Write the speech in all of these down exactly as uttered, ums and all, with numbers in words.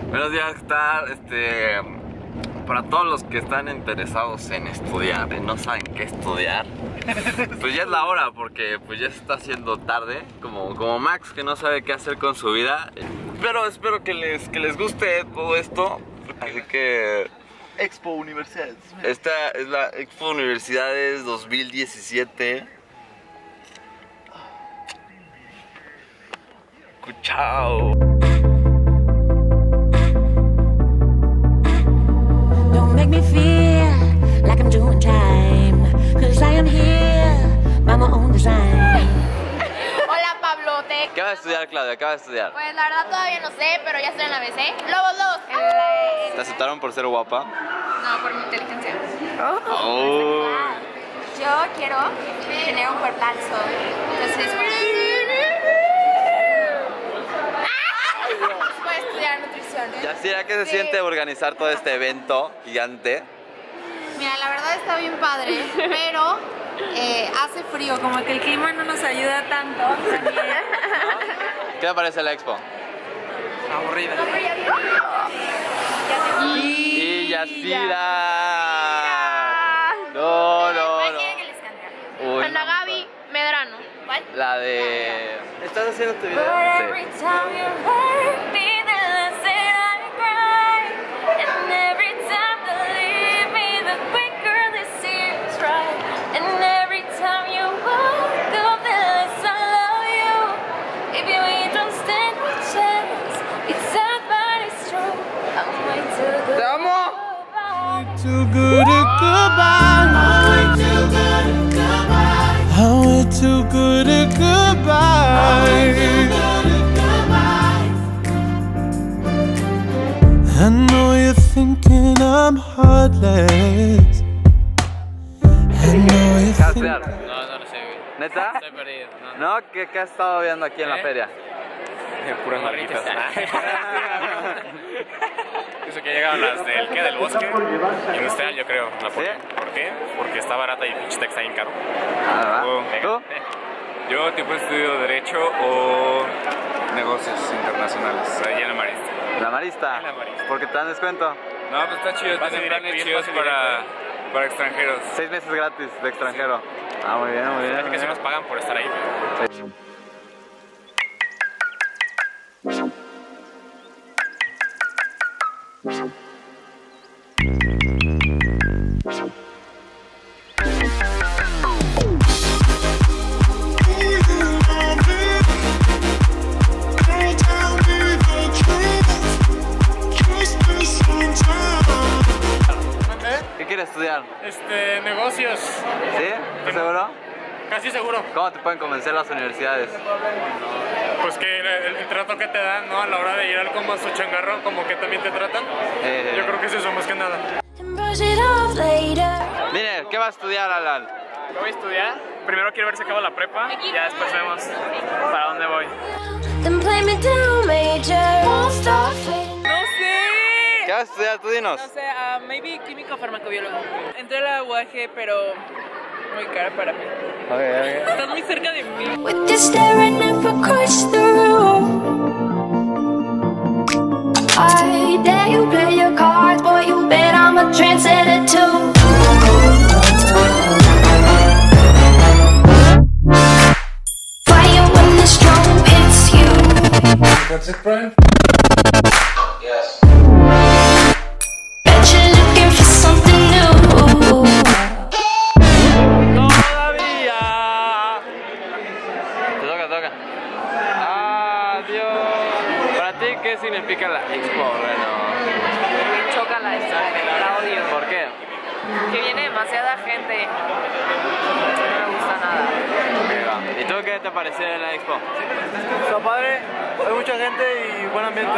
Buenos días, ¿qué tal? Este, para todos los que están interesados en estudiar y no saben qué estudiar, pues ya es la hora porque pues ya se está haciendo tarde, como, como Max que no sabe qué hacer con su vida. Pero espero que les, que les guste todo esto, así que... Expo Universidades. Esta es la Expo Universidades dos mil diecisiete. Chao. Don't make me feel like I'm doing time, 'cause I am here by my own design. Hola Pablote. ¿Qué vas a estudiar, Claudia? ¿Qué vas a estudiar? Pues la verdad todavía no sé, pero ya estoy en la B C. Lobos, lobos. ¿Te aceptaron por ser guapa? No, por mi inteligencia. Oh. Yo quiero tener un cuerpazo. Entonces, voy a estudiar nutrición. ¿eh? Yasira, ¿qué se Sí. siente organizar todo este evento gigante? Mira, la verdad está bien padre, pero eh, hace frío, como que el clima no nos ayuda tanto. ¿Qué te parece la expo? Aburrida. Y Yasira. No, no, no. Uy, Ana no. Gaby Medrano. ¿Cuál? La de... ¿Estás haciendo tu video? Every time you hurt me, the less that I cry. And every time you leave me, the quicker this seems right. And every time you walk off, the less I love you. If you ain't don't stand a chance, it's sad but it's true. I'm way too good. ¡Te amo! Too good at goodbye. I'm way too good at goodbye. I'm way too good at goodbye. I know you're thinking I'm heartless. I know you're ¿Qué vas a thinking. estudiar? No, no lo sé, güey. ¿Neta? Estoy perdido. No, ¿No? ¿Qué, qué has estado viendo aquí en la ¿Eh? feria? puras marquitas. Eso que llegaron las del ¿qué? Del bosque. Industrial, yo creo. La por, ¿Sí? ¿Por qué? Porque está barata y pinche está bien caro. Ah, Oh, ¿tú? Yo tipo estudio Derecho o Negocios Internacionales. Ahí en la Marista. ¿La Marista? En la Marista. ¿Porque te dan descuento? No, pues está chido. Pase Tienen directo, planes y es chidos pase para, para extranjeros. Seis meses gratis de extranjero. Ah, muy bien, muy bien. Parece muy que se bien. nos pagan por estar ahí. ¿Qué quieres estudiar? Este, negocios. ¿Sí? ¿Estás seguro? Casi seguro. ¿Cómo te pueden convencer las universidades? Pues que el, el trato que te dan, ¿no? A la hora de ir al como a su changarro, como que también te tratan. Eh, Yo creo que es eso más que nada. And brush it off later. Mire, ¿qué va a estudiar, Alan? ¿Qué voy a estudiar? Primero quiero ver si acabo la prepa y ya después vemos para dónde voy. Then play me down major. Won't stop fading. No sé. ¿Qué vas a estudiar? Tú dinos. No sé, uh, maybe químico farmacobiólogo. Entré a la U A G, pero muy cara para mí. Okay, okay. Estás muy cerca de mí. With this staring never across the room. I dare you play your cards, boy. You bet I'm a trendsetter too. Fire when the strobe, it's you. That's it, Brian? Yes. Bet you're looking for something new. Todavía. Te toca, te toca. Adiós. ¿Para ti qué significa la expo? Bueno. Me choca la esta, la odio. ¿Por qué? Que viene demasiada gente. No me gusta nada. ¿Y tú qué te pareció de la expo? Está padre, hay mucha gente y buen ambiente.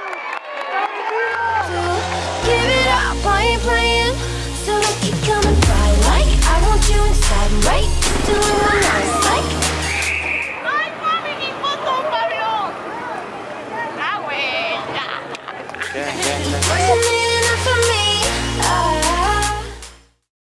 Give it up, I ain't playing. So keep coming. right doing my nice like. ¡Ay, mami, mi foto, Pablo! ¡Ah, güey! Wasn't it enough for me? Oh.